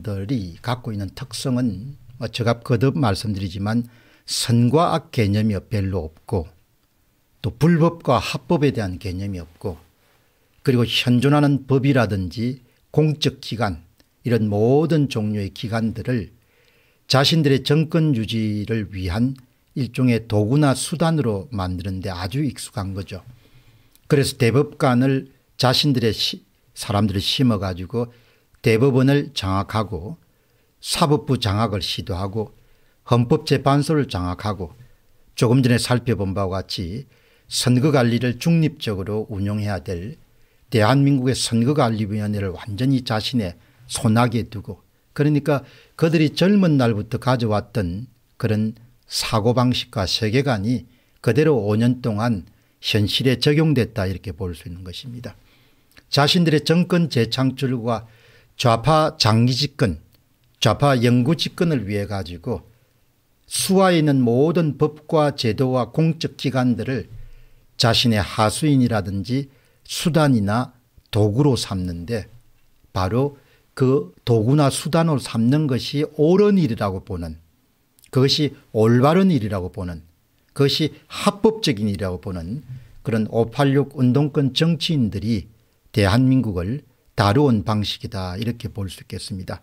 선거들이 갖고 있는 특성은 제가 거듭 말씀드리지만 선과 악 개념이 별로 없고 또 불법과 합법에 대한 개념이 없고 그리고 현존하는 법이라든지 공적기관 이런 모든 종류의 기관들을 자신들의 정권 유지를 위한 일종의 도구나 수단으로 만드는 데 아주 익숙한 거죠. 그래서 대법관을 자신들의 사람들을 심어 가지고 대법원을 장악하고 사법부 장악을 시도하고 헌법재판소를 장악하고 조금 전에 살펴본 바와 같이 선거관리를 중립적으로 운영해야 될 대한민국의 선거관리위원회를 완전히 자신의 손아귀에 두고 그러니까 그들이 젊은 날부터 가져왔던 그런 사고방식과 세계관이 그대로 5년 동안 현실에 적용됐다 이렇게 볼 수 있는 것입니다. 자신들의 정권 재창출과 좌파 장기 집권 좌파 영구 집권을 위해 가지고 수하에 있는 모든 법과 제도와 공적 기관들을 자신의 하수인이라든지 수단이나 도구로 삼는데 바로 그 도구나 수단으로 삼는 것이 옳은 일이라고 보는 그것이 올바른 일이라고 보는 그것이 합법적인 일이라고 보는 그런 586 운동권 정치인들이 대한민국을 다루온 방식이다 이렇게 볼 수 있겠습니다.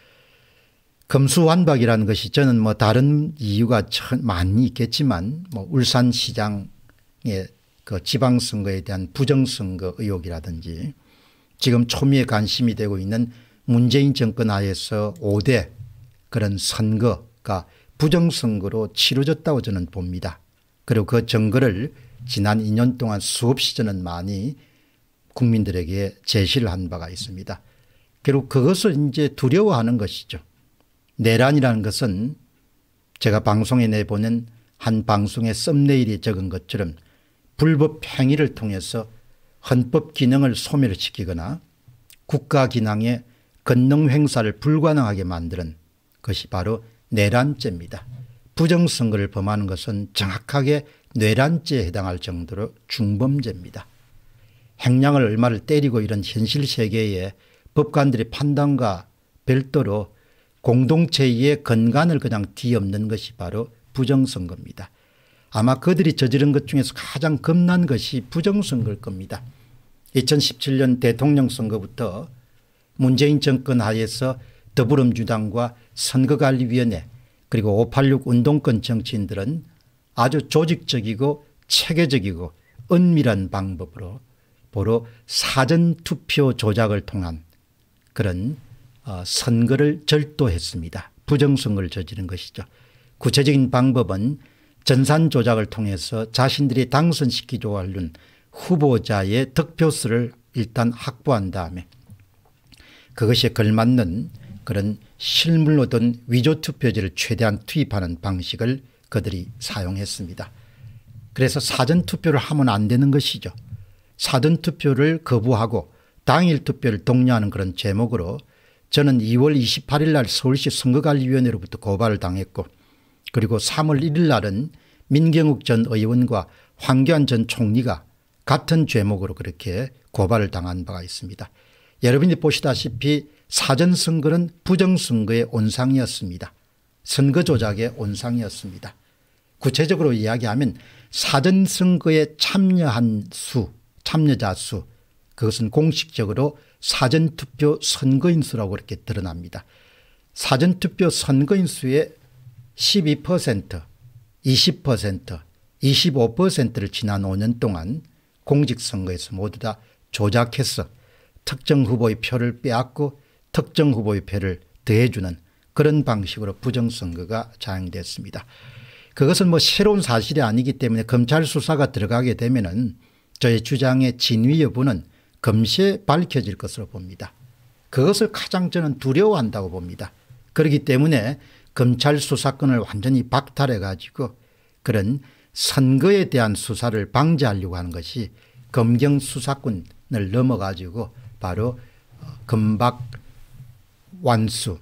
금수환박이라는 것이 저는 뭐 다른 이유가 많이 있겠지만 뭐 울산시장의 그 지방선거에 대한 부정선거 의혹이라든지 지금 초미에 관심이 되고 있는 문재인 정권 하에서 5대 그런 선거가 부정선거로 치러졌다고 저는 봅니다. 그리고 그 증거를 지난 2년 동안 수없이 저는 많이 국민들에게 제시를 한 바가 있습니다. 결국 그것을 이제 두려워하는 것이죠. 내란이라는 것은 제가 방송에 내보낸 한 방송의 썸네일에 적은 것처럼 불법 행위를 통해서 헌법 기능을 소멸시키거나 국가 기능의 권능 행사를 불가능하게 만드는 것이 바로 내란죄입니다. 부정선거를 범하는 것은 정확하게 내란죄에 해당할 정도로 중범죄입니다. 행량을 얼마를 때리고 이런 현실 세계에 법관들의 판단과 별도로 공동체의 건간을 그냥 뒤엎는 것이 바로 부정선거입니다. 아마 그들이 저지른 것 중에서 가장 겁난 것이 부정선거일 겁니다. 2017년 대통령 선거부터 문재인 정권 하에서 더불어민주당과 선거관리위원회 그리고 586 운동권 정치인들은 아주 조직적이고 체계적이고 은밀한 방법으로 바로 사전투표 조작을 통한 그런 선거를 절도했습니다. 부정선거를 저지른 것이죠. 구체적인 방법은 전산 조작을 통해서 자신들이 당선시키려고 하는 후보자의 득표수를 일단 확보한 다음에 그것에 걸맞는 그런 실물로 든 위조투표지를 최대한 투입하는 방식을 그들이 사용했습니다. 그래서 사전투표를 하면 안 되는 것이죠. 사전투표를 거부하고 당일 투표를 독려하는 그런 제목으로 저는 2월 28일 날 서울시 선거관리위원회로부터 고발을 당했고 그리고 3월 1일 날은 민경욱 전 의원과 황교안 전 총리가 같은 제목으로 그렇게 고발을 당한 바가 있습니다. 여러분이 보시다시피 사전선거는 부정선거의 온상이었습니다. 선거 조작의 온상이었습니다. 구체적으로 이야기하면 사전선거에 참여한 참여자 수 그것은 공식적으로 사전투표 선거인수라고 그렇게 드러납니다. 사전투표 선거인수의 12%, 20%, 25%를 지난 5년 동안 공직선거에서 모두 다 조작해서 특정 후보의 표를 빼앗고 특정 후보의 표를 더해주는 그런 방식으로 부정선거가 자행됐습니다. 그것은 뭐 새로운 사실이 아니기 때문에 검찰 수사가 들어가게 되면은 저의 주장의 진위 여부는 금세 밝혀질 것으로 봅니다. 그것을 가장 저는 두려워한다고 봅니다. 그렇기 때문에 검찰 수사권을 완전히 박탈해 가지고 그런 선거에 대한 수사를 방지하려고 하는 것이 검경 수사권을 넘어 가지고 바로 검박 완수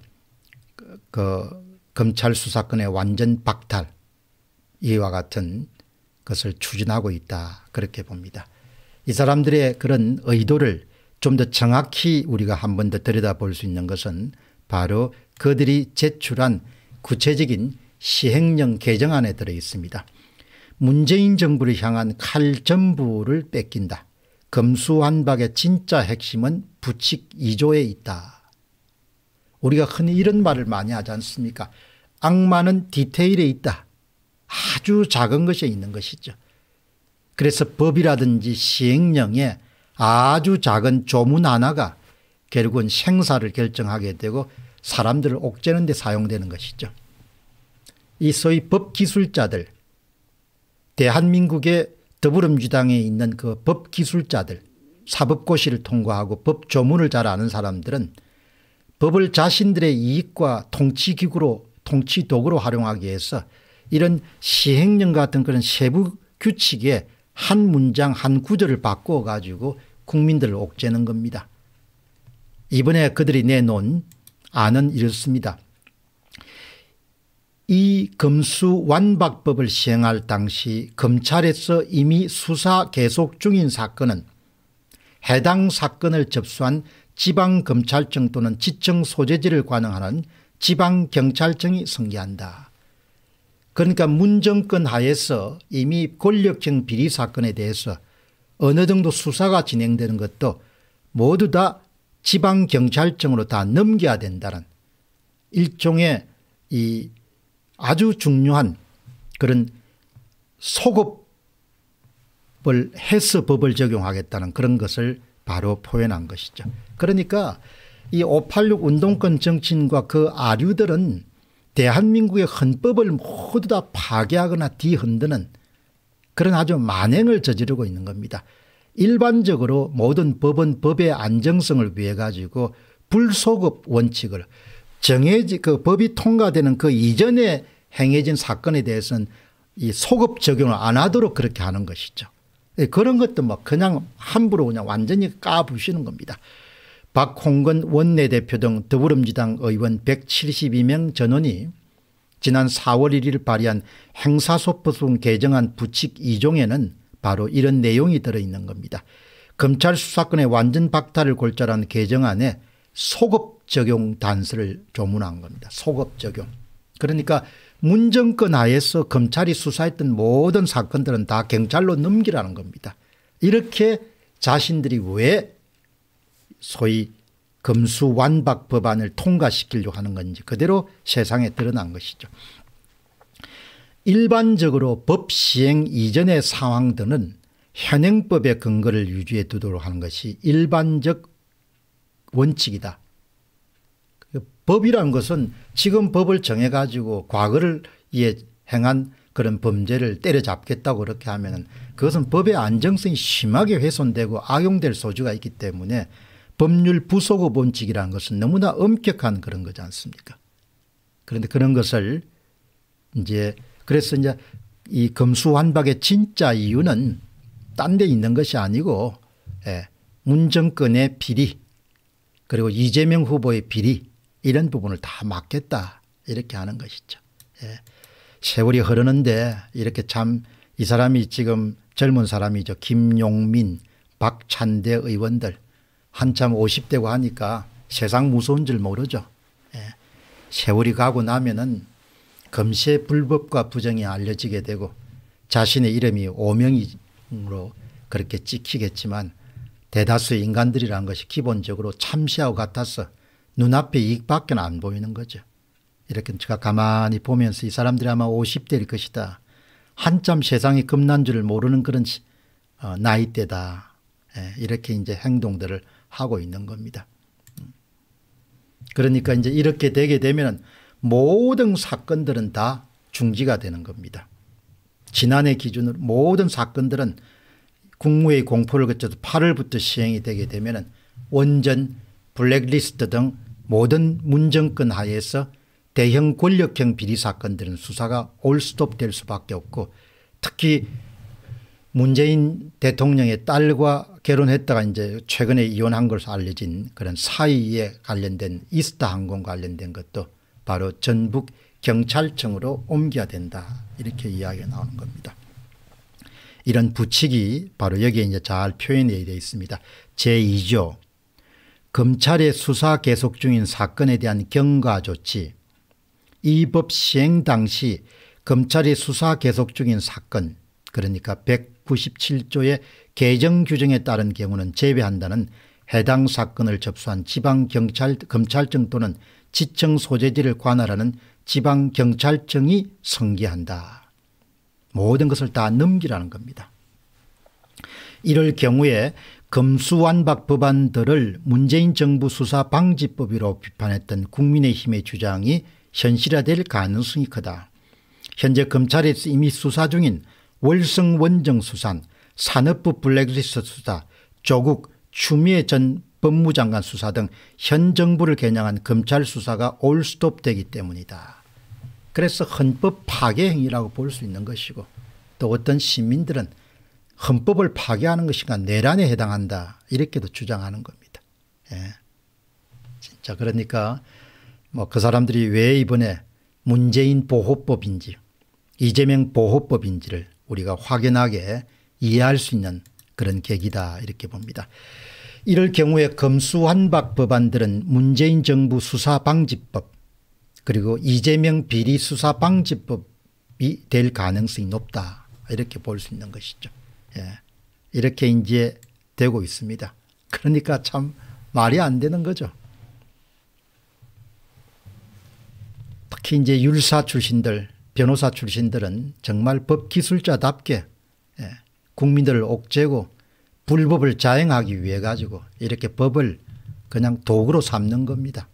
검찰 수사권의 완전 박탈 이와 같은 것을 추진하고 있다 그렇게 봅니다. 이 사람들의 그런 의도를 좀 더 정확히 우리가 한 번 더 들여다볼 수 있는 것은 바로 그들이 제출한 구체적인 시행령 개정안에 들어 있습니다. 문재인 정부를 향한 칼전부를 뺏긴다. 검수완박의 진짜 핵심은 부칙 2조에 있다. 우리가 흔히 이런 말을 많이 하지 않습니까? 악마는 디테일에 있다. 아주 작은 것에 있는 것이죠. 그래서 법이라든지 시행령에 아주 작은 조문 하나가 결국은 생사를 결정하게 되고 사람들을 옥죄는 데 사용되는 것이죠. 이 소위 법기술자들, 대한민국의 더불어민주당에 있는 그 법기술자들, 사법고시를 통과하고 법조문을 잘 아는 사람들은 법을 자신들의 이익과 통치기구로, 통치도구로 활용하기 위해서 이런 시행령 같은 그런 세부 규칙에 한 문장 한 구절을 바꾸어 가지고 국민들을 옥죄는 겁니다. 이번에 그들이 내놓은 안은 이렇습니다. 이 검수완박법을 시행할 당시 검찰에서 이미 수사 계속 중인 사건은 해당 사건을 접수한 지방검찰청 또는 지청 소재지를 관할하는 지방경찰청이 승계한다. 그러니까 문정권 하에서 이미 권력형 비리 사건에 대해서 어느 정도 수사가 진행되는 것도 모두 다 지방경찰청으로 다 넘겨야 된다는 일종의 이 아주 중요한 그런 소급을 해서 법을 적용하겠다는 그런 것을 바로 표현한 것이죠. 그러니까 이 586 운동권 정치인과 그 아류들은 대한민국의 헌법을 모두 다 파괴하거나 뒤흔드는 그런 아주 만행을 저지르고 있는 겁니다. 일반적으로 모든 법은 법의 안정성을 위해 가지고 불소급 원칙을 정해진 그 법이 통과되는 그 이전에 행해진 사건에 대해서는 이 소급 적용을 안 하도록 그렇게 하는 것이죠. 그런 것도 뭐 그냥 함부로 그냥 완전히 까부시는 겁니다. 박홍근 원내대표 등 더불어민주당 의원 172명 전원이 지난 4월 1일 발의한 행사소법송 개정안 부칙 2종에는 바로 이런 내용이 들어있는 겁니다. 검찰 수사권의 완전 박탈을 골자로 개정안에 소급 적용 단서를 조문한 겁니다. 소급 적용. 그러니까 문정권 하에서 검찰이 수사했던 모든 사건들은 다 경찰로 넘기라는 겁니다. 이렇게 자신들이 왜 소위 검수완박 법안을 통과시키려고 하는 건지 그대로 세상에 드러난 것이죠. 일반적으로 법 시행 이전의 상황들은 현행법의 근거를 유지해 두도록 하는 것이 일반적 원칙이다. 법이라는 것은 지금 법을 정해 가지고 과거를 위해 행한 그런 범죄를 때려잡겠다고 그렇게 하면은 그것은 법의 안정성이 심하게 훼손되고 악용될 소지가 있기 때문에 법률 부소급 원칙이라는 것은 너무나 엄격한 그런 거지 않습니까? 그런데 그런 것을 이제 그래서 이제 이 검수완박의 진짜 이유는 딴 데 있는 것이 아니고 문정권의 비리 그리고 이재명 후보의 비리 이런 부분을 다 막겠다 이렇게 하는 것이죠. 세월이 흐르는데 이렇게 참 이 사람이 지금 젊은 사람이죠. 김용민, 박찬대 의원들 한참 50대고 하니까 세상 무서운 줄 모르죠. 세월이 가고 나면은 금세 불법과 부정이 알려지게 되고 자신의 이름이 오명으로 그렇게 찍히겠지만 대다수의 인간들이라는 것이 기본적으로 참새하고 같아서 눈앞에 이익밖에 안 보이는 거죠. 이렇게 제가 가만히 보면서 이 사람들이 아마 50대일 것이다. 한참 세상이 겁난 줄을 모르는 그런 나이대다. 이렇게 이제 행동들을 하고 있는 겁니다. 그러니까 이제 이렇게 되게 되면 모든 사건들은 다 중지가 되는 겁니다. 지난해 기준으로 모든 사건들은 국무회의 공포를 거쳐서 8월부터 시행이 되게 되면 원전 블랙리스트 등 모든 문정권 하에서 대형 권력형 비리 사건들은 수사가 올스톱 될 수밖에 없고 특히 문재인 대통령의 딸과 결혼했다가 이제 최근에 이혼한 것으로 알려진 그런 사위에 관련된 이스타 항공 관련된 것도 바로 전북 경찰청으로 옮겨야 된다. 이렇게 이야기가 나오는 겁니다. 이런 부칙이 바로 여기에 이제 잘 표현되어 있습니다. 제2조 검찰의 수사 계속 중인 사건에 대한 경과 조치, 이 법 시행 당시 검찰이 수사 계속 중인 사건, 그러니까 197조의 개정 규정에 따른 경우는 제외한다는 해당 사건을 접수한 지방검찰청 또는 지청 소재지를 관할하는 지방경찰청이 성기한다. 모든 것을 다 넘기라는 겁니다. 이럴 경우에 검수완박 법안들을 문재인 정부 수사방지법으로 비판했던 국민의힘의 주장이 현실화될 가능성이 크다. 현재 검찰에서 이미 수사 중인 월성 원정수산, 산업부 블랙리스트 수사, 조국 추미애 전 법무장관 수사 등 현 정부를 겨냥한 검찰 수사가 올스톱되기 때문이다. 그래서 헌법 파괴 행위라고 볼 수 있는 것이고, 또 어떤 시민들은 헌법을 파괴하는 것이니까 내란에 해당한다, 이렇게도 주장하는 겁니다. 예. 진짜 그러니까 뭐 그 사람들이 왜 이번에 문재인 보호법인지 이재명 보호법인지를 우리가 확연하게 이해할 수 있는 그런 계기다, 이렇게 봅니다. 이럴 경우에 검수완박 법안들은 문재인 정부 수사방지법 그리고 이재명 비리수사방지법이 될 가능성이 높다, 이렇게 볼 수 있는 것이죠. 예. 이렇게 이제 되고 있습니다. 그러니까 참 말이 안 되는 거죠. 특히 이제 율사 출신들, 변호사 출신들은 정말 법기술자답게 국민들을 옥죄고 불법을 자행하기 위해 가지고 이렇게 법을 그냥 도구로 삼는 겁니다.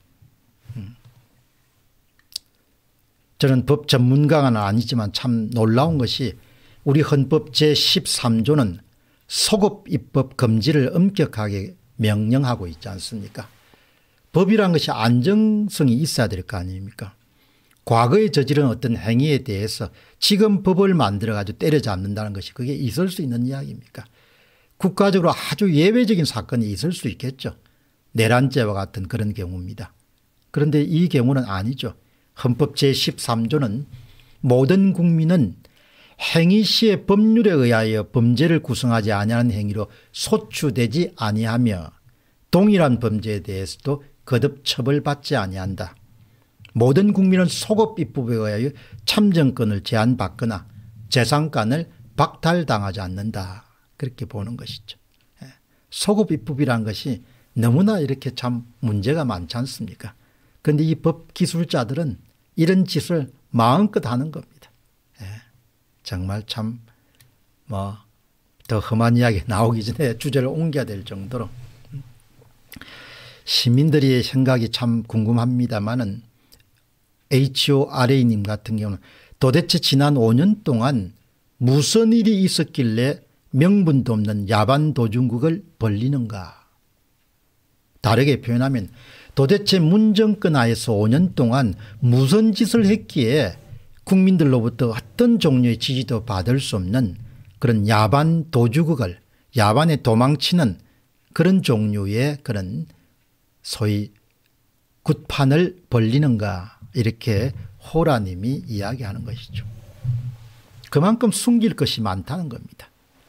저는 법 전문가는 아니지만 참 놀라운 것이 우리 헌법 제13조는 소급 입법 금지를 엄격하게 명령하고 있지 않습니까? 법이란 것이 안정성이 있어야 될 거 아닙니까? 과거에 저지른 어떤 행위에 대해서 지금 법을 만들어 가지고 때려잡는다는 것이 그게 있을 수 있는 이야기입니까? 국가적으로 아주 예외적인 사건이 있을 수 있겠죠. 내란죄와 같은 그런 경우입니다. 그런데 이 경우는 아니죠. 헌법 제13조는 모든 국민은 행위 시에 법률에 의하여 범죄를 구성하지 아니하는 행위로 소추되지 아니하며 동일한 범죄에 대해서도 거듭 처벌받지 아니한다. 모든 국민은 소급 입법에 의하여 참정권을 제한받거나 재산권을 박탈당하지 않는다, 그렇게 보는 것이죠. 소급 입법이라는 것이 너무나 이렇게 참 문제가 많지 않습니까? 그런데 이 법기술자들은 이런 짓을 마음껏 하는 겁니다. 정말 참 뭐 더 험한 이야기 나오기 전에 주제를 옮겨야 될 정도로 시민들의 생각이 참 궁금합니다마는 HORA님 같은 경우는 도대체 지난 5년 동안 무슨 일이 있었길래 명분도 없는 야반 도중국을 벌리는가. 다르게 표현하면 도대체 문정권 하에서 5년 동안 무슨 짓을 했기에 국민들로부터 어떤 종류의 지지도 받을 수 없는 그런 야반 도주국을, 야반에 도망치는 그런 종류의 그런 소위 굿판을 벌리는가, 이렇게 호라님이 이야기하는 것이죠. 그만큼 숨길 것이 많다는 겁니다.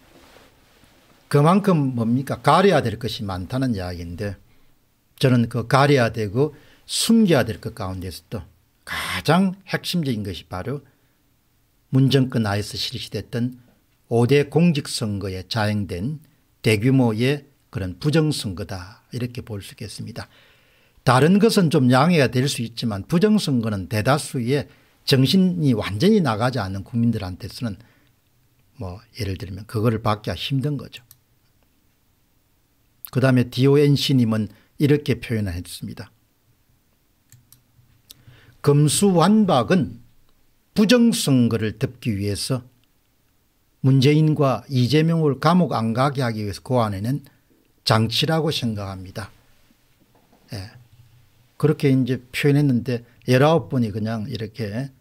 그만큼 뭡니까? 가려야 될 것이 많다는 이야기인데, 저는 그 가려야 되고 숨겨야 될 것 가운데서도 가장 핵심적인 것이 바로 문정권 하에서 실시됐던 5대 공직선거에 자행된 대규모의 그런 부정선거다, 이렇게 볼 수 있겠습니다. 다른 것은 좀 양해가 될 수 있지만 부정선거는 대다수의 정신이 완전히 나가지 않는 국민들한테서는 뭐 예를 들면 그거를 받기가 힘든 거죠. 그다음에 DONC님은 이렇게 표현을 했습니다. 검수완박은 부정선거를 덮기 위해서 문재인과 이재명을 감옥 안 가게 하기 위해서 고안해낸 장치라고 생각합니다. 예. 그렇게 이제 표현했는데 19번이 그냥 이렇게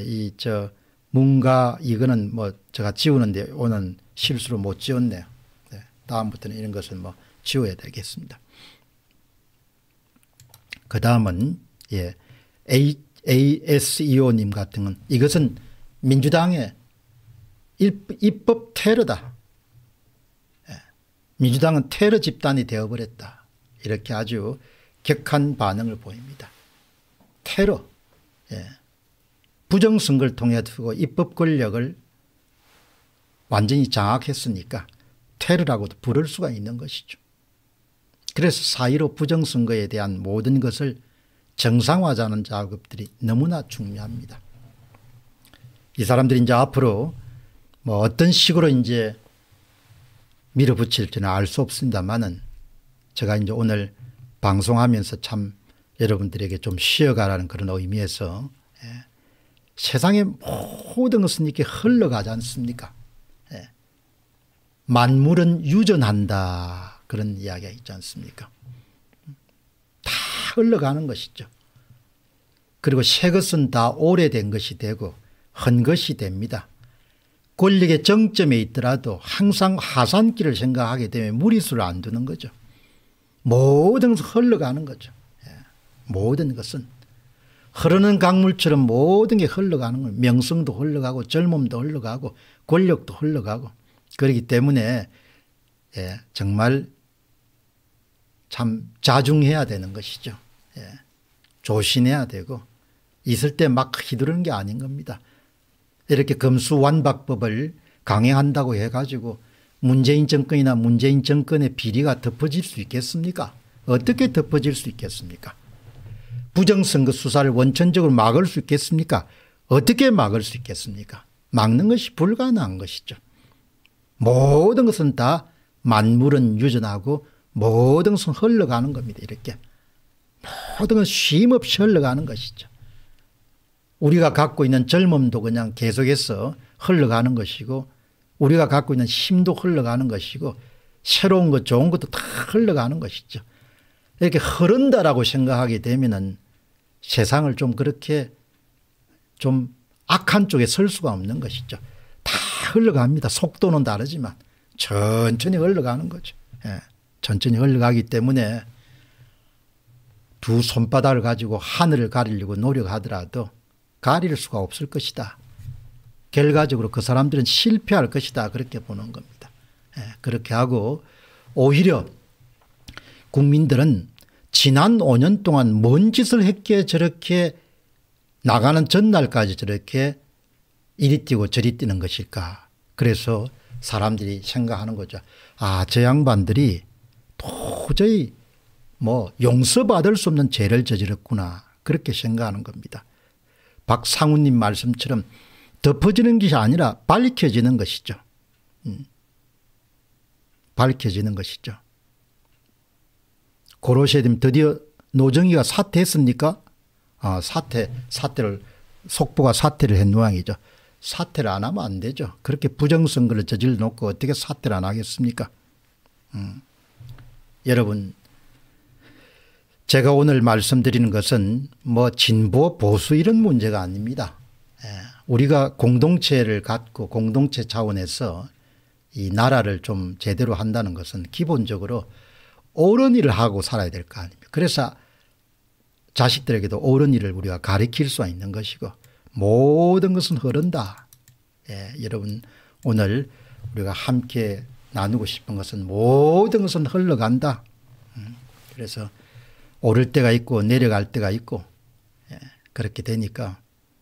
뭔가 이거는 뭐 제가 지우는데 오늘 실수로 못 지웠네요. 네. 다음부터는 이런 것을 뭐 지워야 되겠습니다. 그 다음은 ASEO님 같은 건 이것은 민주당의 입법 테러다. 민주당은 테러 집단이 되어버렸다, 이렇게 아주 격한 반응을 보입니다. 테러, 부정선거를 통해 두고 입법 권력을 완전히 장악했으니까 테러라고도 부를 수가 있는 것이죠. 그래서 4.15 부정선거에 대한 모든 것을 정상화하자는 작업들이 너무나 중요합니다. 이 사람들이 이제 앞으로 뭐 어떤 식으로 이제 밀어붙일지는 알 수 없습니다만은 제가 이제 오늘 방송하면서 참 여러분들에게 좀 쉬어가라는 그런 의미에서 세상의 모든 것은 이렇게 흘러가지 않습니까? 만물은 유전한다 그런 이야기가 있지 않습니까? 다 흘러가는 것이죠. 그리고 새 것은 다 오래된 것이 되고 헌 것이 됩니다. 권력의 정점에 있더라도 항상 하산길을 생각하게 되면 무리수를 안 두는 거죠. 모든 것은 흘러가는 거죠. 모든 것은 흐르는 강물처럼 모든 게 흘러가는 거예요. 명성도 흘러가고 젊음도 흘러가고 권력도 흘러가고 그렇기 때문에 정말 참 자중해야 되는 것이죠. 조심해야 되고 있을 때 막 휘두르는 게 아닌 겁니다. 이렇게 검수완박법을 강행한다고 해가지고 문재인 정권이나 문재인 정권의 비리가 덮어질 수 있겠습니까? 어떻게 덮어질 수 있겠습니까? 부정선거 수사를 원천적으로 막을 수 있겠습니까? 어떻게 막을 수 있겠습니까? 막는 것이 불가능한 것이죠. 모든 것은 다 만물은 유전하고 모든 것은 흘러가는 겁니다. 이렇게 모든 것은 쉼없이 흘러가는 것이죠. 우리가 갖고 있는 젊음도 그냥 계속해서 흘러가는 것이고 우리가 갖고 있는 힘도 흘러가는 것이고 새로운 것 좋은 것도 다 흘러가는 것이죠. 이렇게 흐른다라고 생각하게 되면은 세상을 좀 그렇게 좀 악한 쪽에 설 수가 없는 것이죠. 다 흘러갑니다. 속도는 다르지만 천천히 흘러가는 거죠. 천천히 흘러가기 때문에 두 손바닥을 가지고 하늘을 가리려고 노력하더라도 가릴 수가 없을 것이다. 결과적으로 그 사람들은 실패할 것이다. 그렇게 보는 겁니다. 그렇게 하고 오히려 국민들은 지난 5년 동안 뭔 짓을 했기에 저렇게 나가는 전날까지 저렇게 이리 뛰고 저리 뛰는 것일까. 그래서 사람들이 생각하는 거죠. 아, 저 양반들이 도저히 뭐 용서받을 수 없는 죄를 저질렀구나. 그렇게 생각하는 겁니다. 박상우님 말씀처럼 덮어지는 것이 아니라 밝혀지는 것이죠. 밝혀지는 것이죠. 고로셔야 되면 드디어 노정희가 사퇴했습니까? 사퇴를 속보가 사퇴를 한 모양이죠. 사퇴를 안 하면 안 되죠. 그렇게 부정선거를 저질러 놓고 어떻게 사퇴를 안 하겠습니까? 여러분, 제가 오늘 말씀드리는 것은 뭐 진보 보수 이런 문제가 아닙니다. 우리가 공동체를 갖고 공동체 차원에서 이 나라를 좀 제대로 한다는 것은 기본적으로 옳은 일을 하고 살아야 될 거 아닙니까? 그래서 자식들에게도 옳은 일을 우리가 가르칠 수 있는 것이고 모든 것은 흐른다. 여러분 오늘 우리가 함께 나누고 싶은 것은 모든 것은 흘러간다. 그래서 오를 때가 있고 내려갈 때가 있고 그렇게 되니까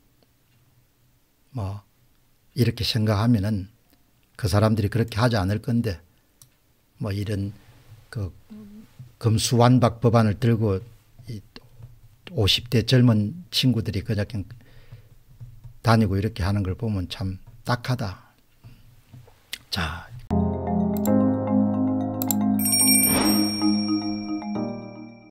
뭐 이렇게 생각하면은 그 사람들이 그렇게 하지 않을 건데 뭐 이런 그 검수완박 법안을 들고 이 50대 젊은 친구들이 그냥 다니고 이렇게 하는 걸 보면 참 딱하다. 자,